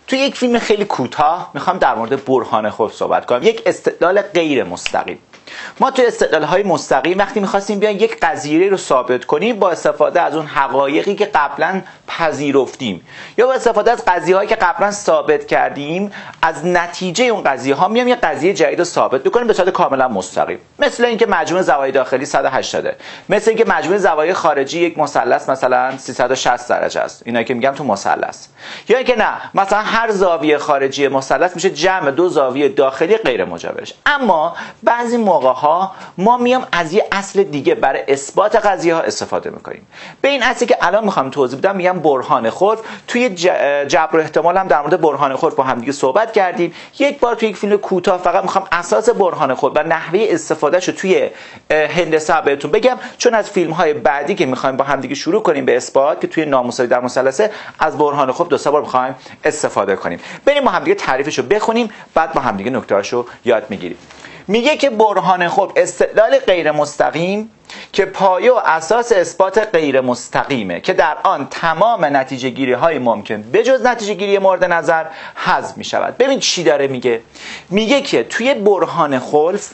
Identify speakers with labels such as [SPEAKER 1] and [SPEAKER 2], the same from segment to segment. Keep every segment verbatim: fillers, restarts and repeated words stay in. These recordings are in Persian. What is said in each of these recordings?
[SPEAKER 1] توی یک فیلم خیلی کوتاه میخوام در مورد برهان خلف صحبت کنم، یک استدلال غیر مستقیم. ما توی استدلال‌های مستقیم وقتی می‌خواستیم بیان یک قضیه رو ثابت کنیم با استفاده از اون حقایقی که قبلا پذیرفتیم یا با استفاده از قضیه‌هایی که قبلا ثابت کردیم، از نتیجه اون قضیه‌ها میام یک قضیه جدید رو ثابت می‌کنیم به صورت کاملا مستقیم. مثل اینکه مجموع زوایای داخلی صد و هشتاد، مثل اینکه مجموع زوایای خارجی یک مثلث مثلا سیصد و شصت درجه است، اینایی که میگم تو مثلث. یا اینکه نه، مثلا هر زاویه خارجی مثلث میشه جمع دو زاویه داخلی غیر مجاورش. اما بعضی موقع ها ما میام از یه اصل دیگه برای اثبات قضیه ها استفاده میکنیم. به این اصلی که الان میخوام توضیح بدم میگم برهان خلف. توی جبر و احتمال هم در مورد برهان خلف با هم دیگه صحبت کردیم. یک بار توی یک فیلم کوتاه فقط میخوام اساس برهان خلف و نحوه استفادهشو توی هندسه بهتون بگم، چون از فیلم های بعدی که میخوایم با هم دیگه شروع کنیم به اثبات که توی نامساوی در مثلث از برهان خلف دو سه بار میخوایم استفاده کنیم. بریم با هم دیگه تعریفشو بخونیم، بعد با هم دیگه نکته‌هاشو یاد میگیریم. میگه که برهان خلف استدلال غیر مستقیم که پایه و اساس اثبات غیر مستقیمه که در آن تمام نتیجه گیری های ممکن بجز نتیجه گیری مورد نظر حذف می شود. ببین چی داره میگه. میگه که توی برهان خلف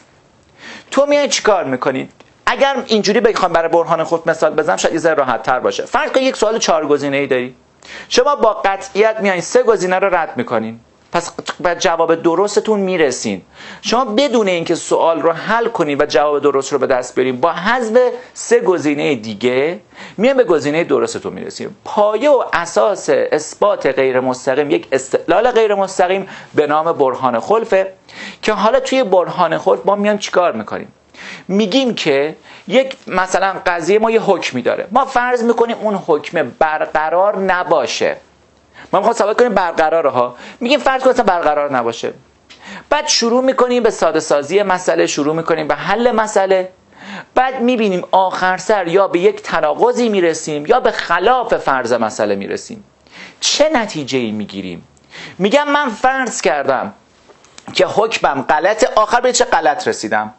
[SPEAKER 1] تو میای چیکار میکنی؟ اگر اینجوری بخوام برای برهان خلف مثال بزنم شاید یه ذره راحت تر باشه. فرض کن یک سوال چهار گزینه‌ای داری، شما با قطعیت میایین سه گزینه رو رد میکنین، پس به جواب درستتون میرسین. شما بدون اینکه سوال رو حل کنین و جواب درست رو به دست بیارین، با حذف سه گزینه دیگه میان به گزینه درستتون میرسین. پایه و اساس اثبات غیر مستقیم یک استدلال غیر مستقیم به نام برهان خلفه که حالا توی برهان خلف ما میان چیکار میکنیم؟ میگیم که یک مثلا قضیه ما یه حکمی داره، ما فرض میکنیم اون حکم برقرار نباشه. ما میخوام ثابت کنیم برقراره ها، میگیم فرض کنیم برقرار نباشه. بعد شروع میکنیم به ساده سازی مسئله، شروع میکنیم به حل مسئله. بعد میبینیم آخر سر یا به یک تناقضی میرسیم یا به خلاف فرض مسئله میرسیم. چه نتیجه‌ای میگیریم؟ میگم من فرض کردم که حکمم غلطه، آخر به چه غلط رسیدم؟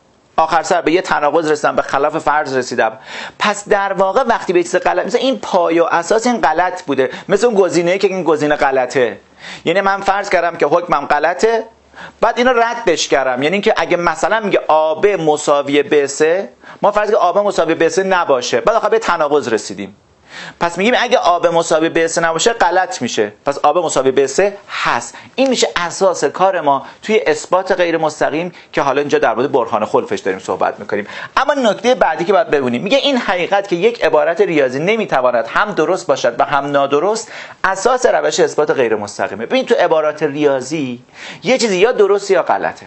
[SPEAKER 1] آخر سر به یه تناقض رسیدم، به خلاف فرض رسیدم. پس در واقع وقتی به چیز غلط، مثلا این پایه و اساس این غلط بوده، مثل اون گزینه‌ای که این گزینه غلطه. یعنی من فرض کردم که حکمم غلطه، بعد اینو ردش کردم. یعنی که اگه مثلا میگه آب مساوی ب سه، ما فرض که آب مساوی ب سه نباشه، بعد آخر به تناقض رسیدیم. پس میگیم اگه آب مساوی ب سه نباشه غلط میشه، پس آب مساوی ب سه هست. این میشه اساس کار ما توی اثبات غیر مستقیم که حالا اینجا در مورد برهان خلفش داریم صحبت میکنیم. اما نکته بعدی که باید بدونیم، میگه این حقیقت که یک عبارت ریاضی نمیتواند هم درست باشد و هم نادرست اساس روش اثبات غیر مستقیمه. ببین تو عبارات ریاضی یه چیزی یا درسته یا غلطه،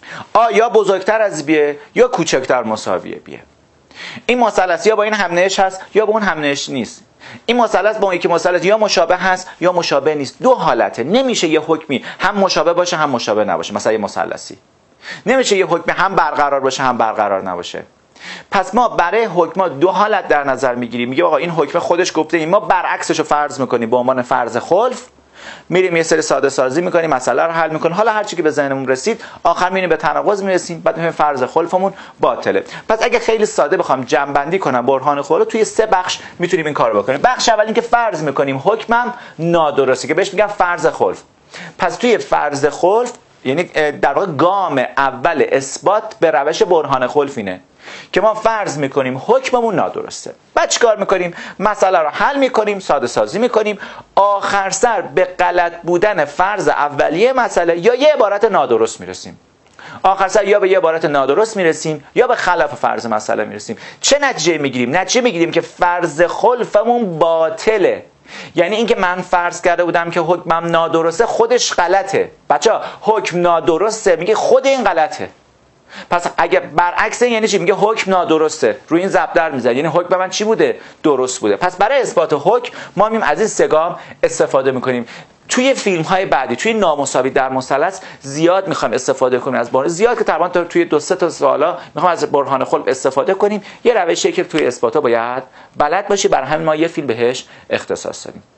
[SPEAKER 1] آ یا بزرگتر از بیه یا کوچکتر مساویه بیه. این مثلث یا با این همنهش هست یا با اون همنهش نیست. این مثلث با اون یکی مثلث یا مشابه هست یا مشابه نیست. دو حالته. نمیشه یه حکمی هم مشابه باشه هم مشابه نباشه. مثلا یه مثلثی نمیشه یه حکمی هم برقرار باشه هم برقرار نباشه. پس ما برای حکما دو حالت در نظر میگیریم. میگه آقا این حکم خودش گفته این، ما برعکسش رو فرض میکنیم به عنوان فرض خلف، میریم یه سری ساده سازی میکنیم، مسئله رو حل میکنیم، حالا هر چی که به ذهنمون رسید آخر میریم به تناقض میرسیم، بعد میگیم فرض خلفمون باطله. پس اگه خیلی ساده بخوام جمع بندی کنم برهان خلف، توی سه بخش میتونیم این کارو بکنیم. بخش اول این که فرض میکنیم حکمم نادرسته که بهش میگم فرض خلف. پس توی فرض خلف یعنی در واقع گام اول اثبات به روش برهان خلف اینه که ما فرض میکنیم حکممون نادرسته. بعد چیکار میکنیم؟ مسئله رو حل میکنیم، ساده سازی میکنیم، آخر سر به غلط بودن فرض اولیه مسئله یا یه عبارت نادرست میرسیم. آخر سر یا به یه عبارت نادرست میرسیم یا به خلاف فرض مسئله میرسیم. چه نتیجه میگیریم؟ نتیجه میگیریم که فرض خلفمون باطله. یعنی اینکه من فرض کرده بودم که حکمم نادرسته خودش غلطه. بچه‌ها حکم نادرسته میگه خود این غلطه. پس اگه برعکس یعنی چی؟ میگه حکم نادرسته، روی این ضرب در میزنه، یعنی حکم من چی بوده؟ درست بوده. پس برای اثبات حکم ما مییم از این سه گام استفاده میکنیم. توی فیلم های بعدی توی نامساوی در مثلث زیاد میخوایم استفاده کنیم از برهان، زیاد که تقریبا توی دو سه تا سوالا میخوام از برهان خلف استفاده کنیم. یه روشیه که توی اثباتا باید بلد باشی، برای همین ما یه فیلم بهش اختصاص دادیم.